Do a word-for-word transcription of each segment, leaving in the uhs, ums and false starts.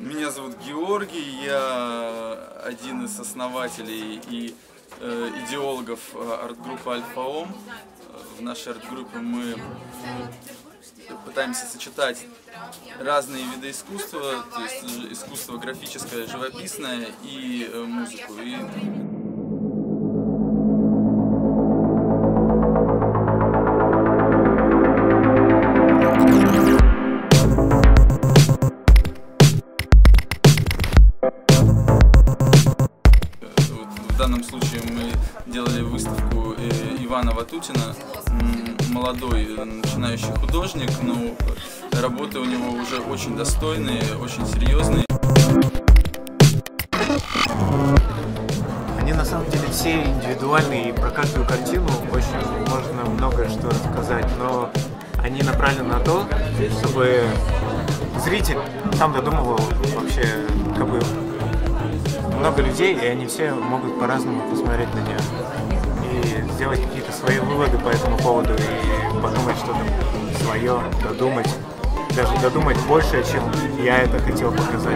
Меня зовут Георгий, я один из основателей и э, идеологов арт-группы Альфа-Ом. В нашей арт-группе мы пытаемся сочетать разные виды искусства, то есть искусство графическое, живописное и э, музыку. И в данном случае мы делали выставку Ивана Ватутина, молодой начинающий художник, но работы у него уже очень достойные, очень серьезные. Они на самом деле все индивидуальные, и про каждую картину очень можно много что рассказать, но они направлены на то, чтобы зритель сам додумывал вообще, как бы, много людей, и они все могут по-разному посмотреть на нее и сделать какие-то свои выводы по этому поводу и подумать что-то свое, додумать, даже додумать больше, чем я это хотел показать.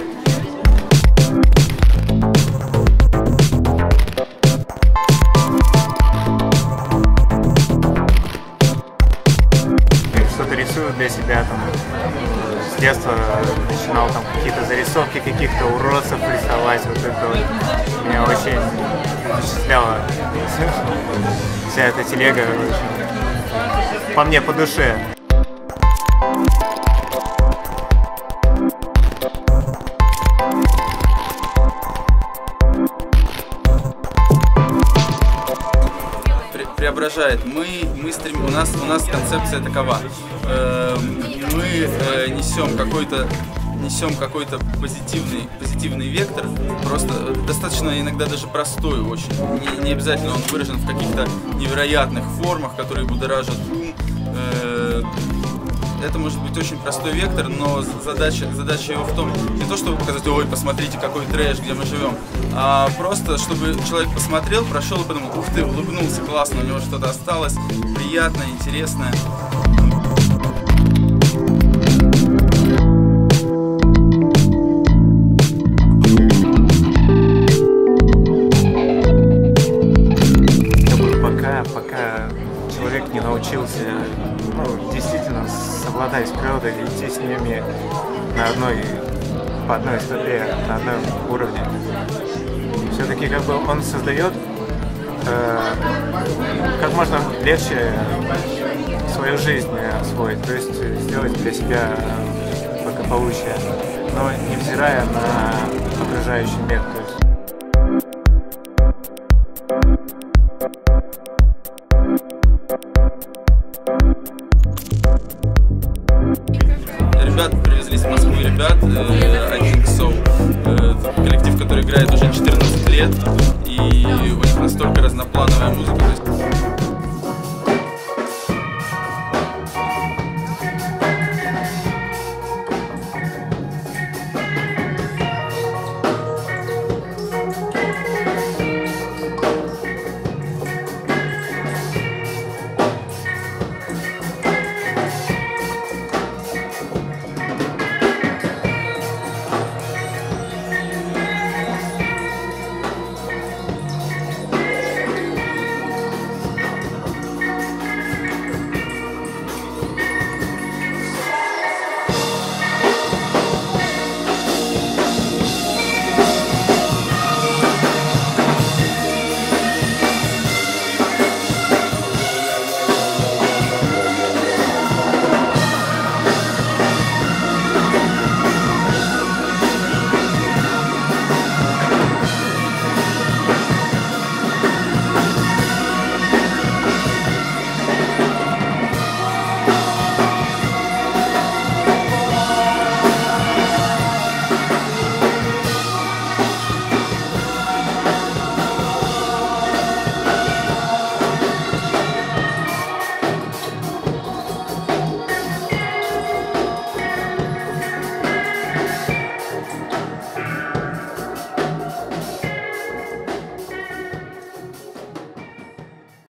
Что-то рисую для себя, там, с детства начинал там какие-то зарисовки каких-то уродцев рисовать, вот это вот меня очень впечатляла вся эта телега, очень, по мне по душе. Преображает. Мы, мы стрем... у, нас, у нас концепция такова. Э, мы э, несем какой-то несем какой-то позитивный, позитивный вектор, просто достаточно иногда даже простой очень. Не, не обязательно он выражен в каких-то невероятных формах, которые будоражат ум. Э, это может быть очень простой вектор, но задача, задача его в том, не то чтобы показать, ой, посмотрите, какой трэш, где мы живем, а просто, чтобы человек посмотрел, прошел и подумал, ух ты, улыбнулся, классно, у него что-то осталось, приятное, интересное. Пока, пока человек не научился, ну, действительно совладать с природой, идти с ними на одной, по одной стопе, на одном уровне. Все-таки как бы он создает э, как можно легче свою жизнь освоить, то есть сделать для себя благополучие, но невзирая на окружающий мир. То есть. Ребята привезли из Москвы, ребят, I Think So. Это коллектив, который играет уже четырнадцать лет, и у них настолько разноплановая музыка.